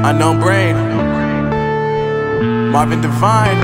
Unknown Brain, Marvin Divine.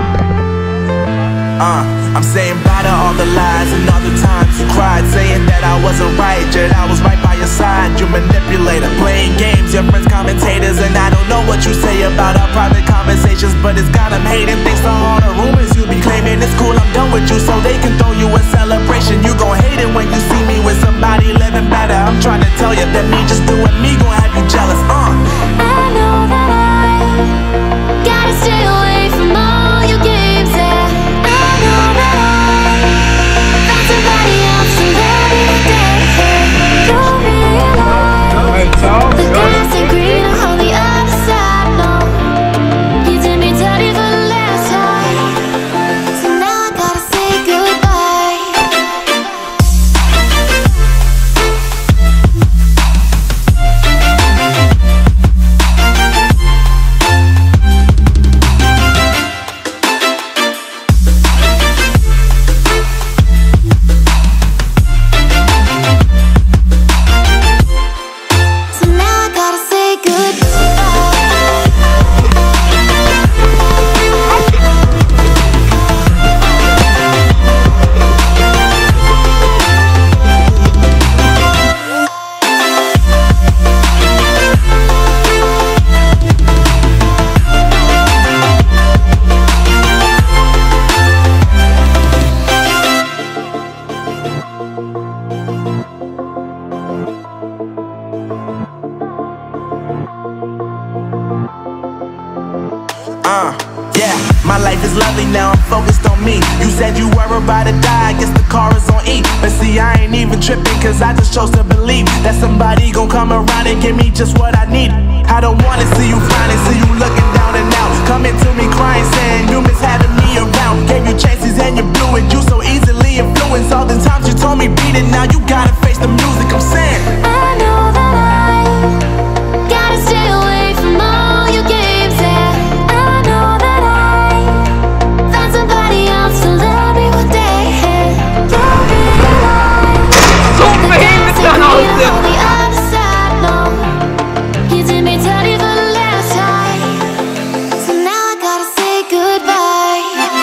I'm saying bye to all the lies and all the times you cried, saying that I wasn't right, yet I was right by your side. You manipulator, playing games, your friends commentators, and I don't know what you say about our private conversations, but it's got them hating. Thanks to all the rumors you be claiming. It's cool, I'm done with you, so they can throw you a celebration. You gon' hate it when you see me with somebody living better. I'm trying to tell you that me just doing me gon' have you jealous. I know that I gotta stay away from all your games, yeah. I know that I found somebody else to love me today. Don't realize the grass ain't greener on the other side, no. You did me dirty for the last time, so now I gotta say goodbye. Yeah, my life is lovely now, I'm focused on me. You said you were about to die, I guess the car is on E. But see, I ain't even tripping, cause I just chose to believe that somebody gon' come around and give me just what I need. I don't wanna see you finding, see you looking down and out, coming to me crying, saying you miss having me around. Gave you chances and you blew it, you so easily influenced. All the times you told me beat it, now you gotta face the music. I'm saying I know that I gotta stay away from all your games, yeah. I know that I found somebody else to love me one day. Don't realize the grass ain't greener on the other side, no. You did me dirty for the last time, so now I gotta say goodbye.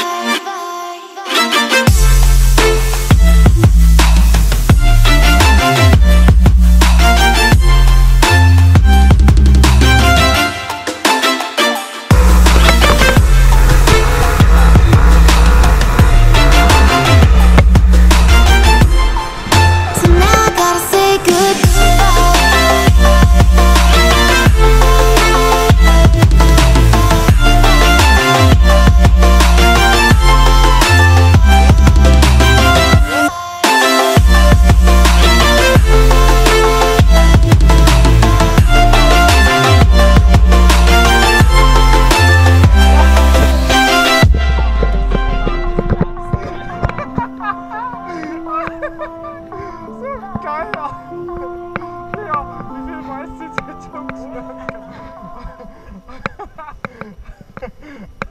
Geil, ja. Ja, wie viel weiß die Zeitung?